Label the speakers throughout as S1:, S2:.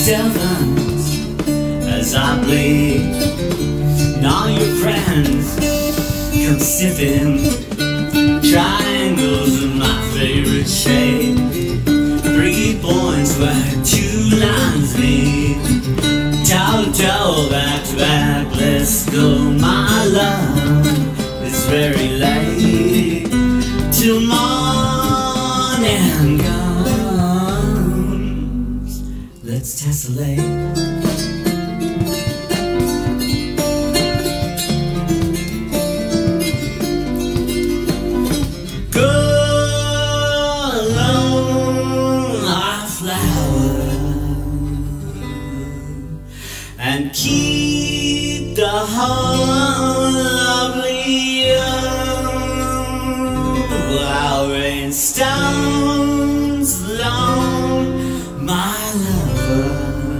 S1: sevens as I bleed. And all your friends come sniffing. Triangles are my favorite shape. 3 points where 2 lines meet. Toe to toe, back to back, let's go, my love. It's very late till morning comes. Let's tessellate. And keep the whole lovely while rain stones along my lover,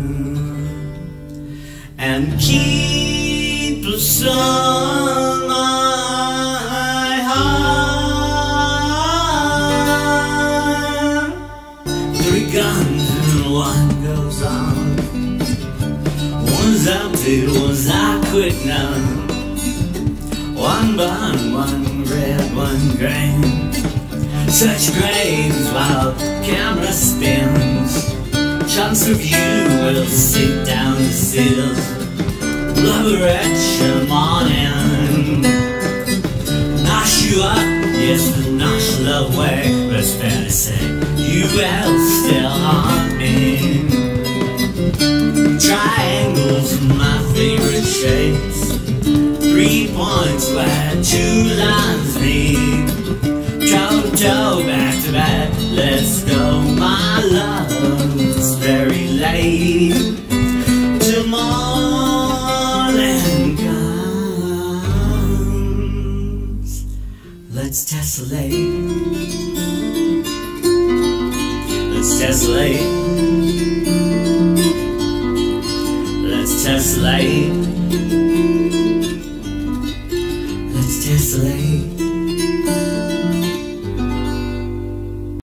S1: and keep us on my heart. 3 guns and 1 goes on. One's empty, one's not quick now. 1 bun, 1 red, 1 green. Such grains while camera spins. Chunks of you will sink down the seals. Lover at your morning. Nosh you up, yes, the nosh love way. But it's fair to say, you will still haunt me. Triangles are my favorite shapes. 3 points where 2 lines meet. Toe to toe, back to back, let's go, my love. It's very late till morning comes. Let's tessellate. Let's tessellate. Let's tessellate.